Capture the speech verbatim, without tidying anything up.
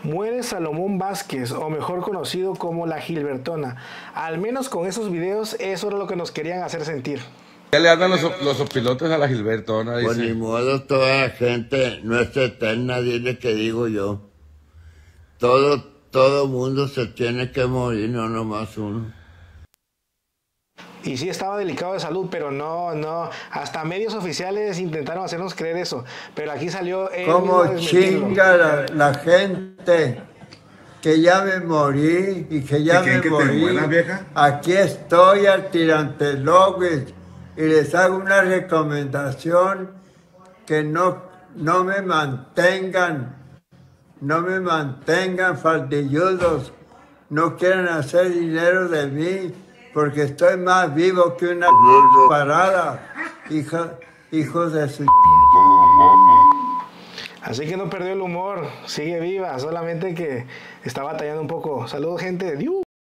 Muere Salomón Vázquez, o mejor conocido como La Gilbertona. Al menos con esos videos, eso era lo que nos querían hacer sentir. ¿Qué le andan los, los opilotes a La Gilbertona? Dice. Pues ni modo, toda la gente no es eterna, dile que digo yo. Todo, todo mundo se tiene que morir, no nomás uno. Y sí estaba delicado de salud, pero no, no, hasta medios oficiales intentaron hacernos creer eso, pero aquí salió él mismo a Como desmentirlo. chinga la, la gente que ya me morí y que ya me que morí. te mueras, vieja? Aquí estoy al tirantelogues y les hago una recomendación que no, no me mantengan, no me mantengan faldilludos, no quieren hacer dinero de mí. Porque estoy más vivo que una parada, hijo, hijos de su... Así que no perdió el humor, sigue viva, solamente que está batallando un poco. Saludos, gente. ¡Diu!